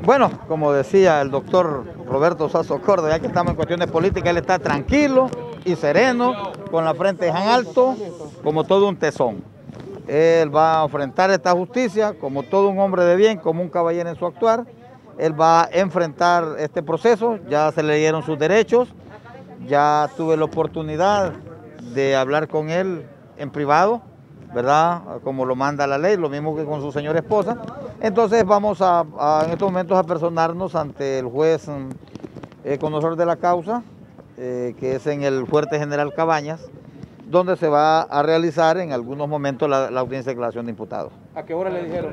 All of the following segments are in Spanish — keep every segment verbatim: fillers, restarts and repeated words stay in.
Bueno, como decía el doctor Roberto Sasso Córdoba, ya que estamos en cuestiones políticas, él está tranquilo y sereno, con la frente en alto, como todo un tesón. Él va a enfrentar esta justicia como todo un hombre de bien, como un caballero en su actuar. Él va a enfrentar este proceso, ya se le dieron sus derechos, ya tuve la oportunidad de hablar con él en privado, ¿verdad? Como lo manda la ley, lo mismo que con su señora esposa. Entonces vamos a, a en estos momentos a personarnos ante el juez eh, conocedor de la causa, eh, que es en el Fuerte General Cabañas, donde se va a realizar en algunos momentos la, la audiencia de declaración de imputados. ¿A qué hora le dijeron?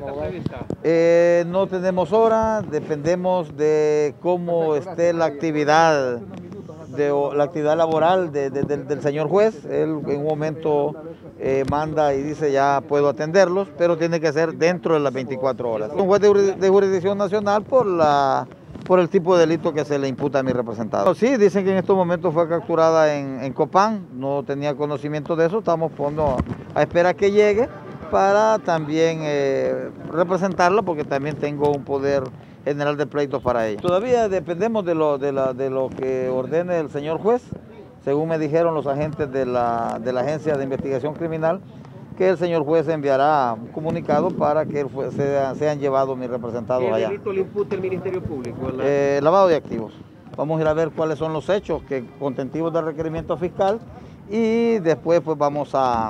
Eh, no tenemos hora, dependemos de cómo esté la actividad, de, la actividad laboral de, de, de, del señor juez. Él en un momento eh, manda y dice ya puedo atenderlos, pero tiene que ser dentro de las veinticuatro horas. Un juez de, de jurisdicción nacional por la... por el tipo de delito que se le imputa a mi representado. Sí, dicen que en estos momentos fue capturada en, en Copán, no tenía conocimiento de eso, estamos poniendo a esperar que llegue para también eh, representarla, porque también tengo un poder general de pleitos para ella. Todavía dependemos de lo, de la, de lo que ordene el señor juez, según me dijeron los agentes de la, de la Agencia de Investigación Criminal, que el señor juez enviará un comunicado para que sea, sean llevados mis representados allá. ¿Qué delito le imputa el Ministerio Público? Eh, lavado de activos. Vamos a ir a ver cuáles son los hechos que contentivos del requerimiento fiscal y después pues vamos a,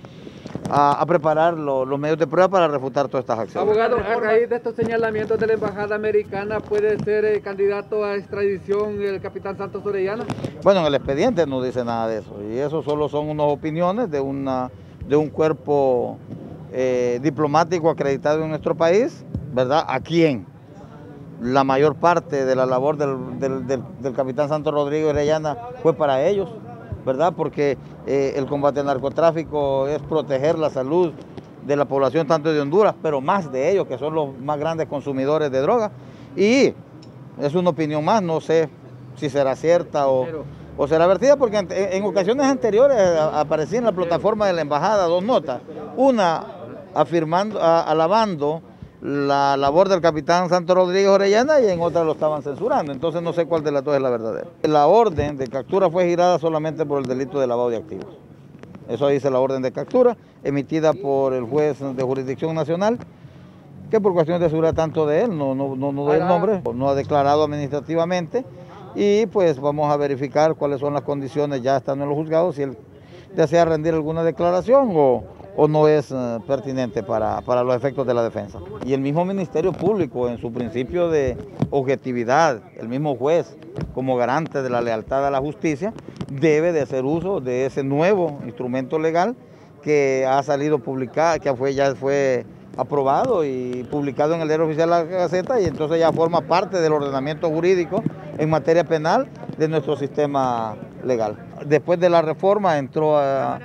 a, a preparar lo, los medios de prueba para refutar todas estas acciones. Abogado, a raíz de estos señalamientos de la Embajada Americana, ¿puede ser eh, candidato a extradición el capitán Santos Orellana? Bueno, en el expediente no dice nada de eso y eso solo son unas opiniones de una... de un cuerpo eh, diplomático acreditado en nuestro país, ¿verdad? ¿A quién? La mayor parte de la labor del, del, del, del capitán Santos Rodríguez Orellana fue para ellos, ¿verdad? Porque eh, el combate al narcotráfico es proteger la salud de la población tanto de Honduras, pero más de ellos, que son los más grandes consumidores de droga. Y es una opinión más, no sé si será cierta o... o será vertida, porque en, en ocasiones anteriores aparecía en la plataforma de la embajada dos notas, una afirmando, a, alabando la labor del capitán Santos Rodríguez Orellana y en otra lo estaban censurando, entonces no sé cuál de las dos es la verdadera. La orden de captura fue girada solamente por el delito de lavado de activos, eso dice la orden de captura, emitida por el juez de jurisdicción nacional, que por cuestiones de seguridad tanto de él, no, no, no, no doy el nombre, no ha declarado administrativamente, y pues vamos a verificar cuáles son las condiciones ya estando en los juzgados, si él desea rendir alguna declaración o, o no es uh, pertinente para, para los efectos de la defensa. Y el mismo Ministerio Público, en su principio de objetividad, el mismo juez, como garante de la lealtad a la justicia, debe de hacer uso de ese nuevo instrumento legal que ha salido publicado, que fue, ya fue aprobado y publicado en el Diario Oficial de la Gaceta, y entonces ya forma parte del ordenamiento jurídico en materia penal de nuestro sistema legal. Después de la reforma entró, a,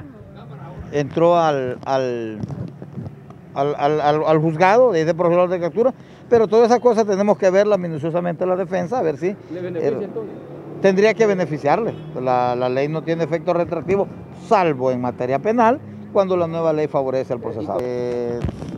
entró al, al, al, al, al juzgado de procesador de captura, pero todas esas cosas tenemos que verlas minuciosamente la defensa, a ver si... ¿Le beneficia entonces? Tendría que beneficiarle. La, la ley no tiene efecto retroactivo, salvo en materia penal, cuando la nueva ley favorece al procesado. Eh,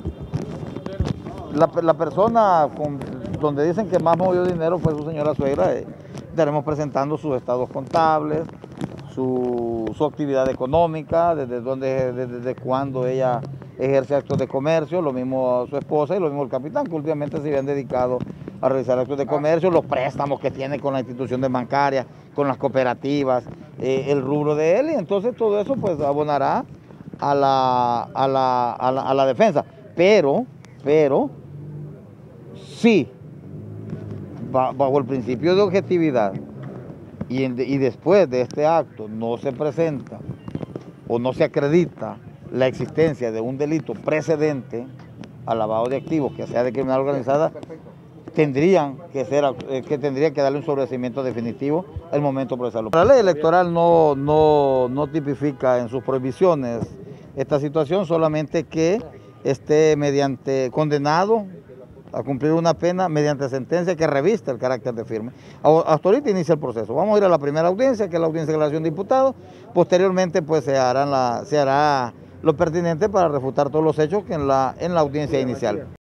la, la persona con, donde dicen que más movió dinero fue su señora suegra. Eh, estaremos presentando sus estados contables, su, su actividad económica, desde dónde, desde, desde cuándo ella ejerce actos de comercio, lo mismo su esposa y lo mismo el capitán, que últimamente se habían dedicado a realizar actos de comercio, los préstamos que tiene con la institución bancaria, con las cooperativas, eh, el rubro de él, y entonces todo eso pues abonará a la, a la, a la, a la defensa. Pero, pero, sí, bajo el principio de objetividad y, en, y después de este acto no se presenta o no se acredita la existencia de un delito precedente al lavado de activos que sea de criminalidad organizada, tendrían que ser, que tendría que darle un sobreseimiento definitivo al momento procesal. La ley electoral no, no, no tipifica en sus prohibiciones esta situación, solamente que esté mediante condenado a cumplir una pena mediante sentencia que revista el carácter de firme. Hasta ahorita inicia el proceso. Vamos a ir a la primera audiencia, que es la audiencia de declaración de imputados. Posteriormente pues se, harán la, se hará lo pertinente para refutar todos los hechos que en la, en la audiencia inicial.